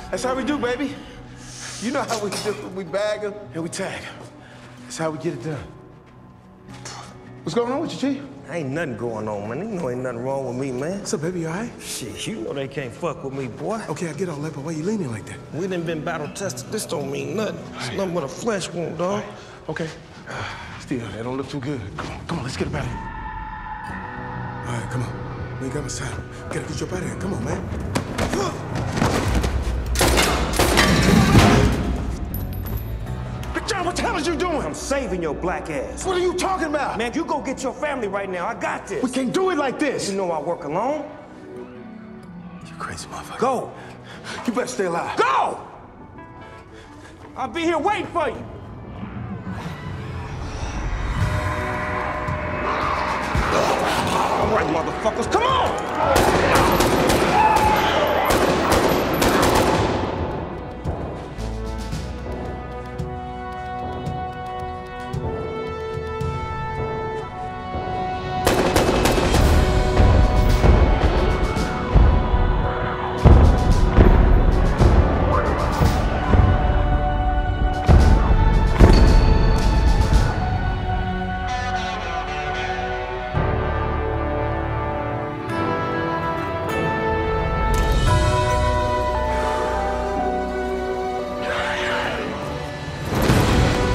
That's how we do, baby. You know how we do. We bag them and we tag them. That's how we get it done. What's going on with you, G? Ain't nothing going on, man. You know ain't nothing wrong with me, man. What's up, baby? You all right? Shit, you know they can't fuck with me, boy. Okay, I get all that, but why you leaning like that? We done been battle tested. This don't mean nothing. It's nothing but a flesh wound, dog. Okay. Still, that don't look too good. Come on, let's get up out of here. All right, come on. We ain't got much time. Gotta get you up out of here. Come on, man. Big John, what the hell is you doing? I'm saving your black ass. What are you talking about? Man, you go get your family right now. I got this. We can't do it like this. You know I work alone. You crazy motherfucker. Go. You better stay alive. Go! I'll be here waiting for you. All right, motherfuckers, come on!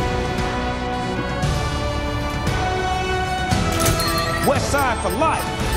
West Side for life.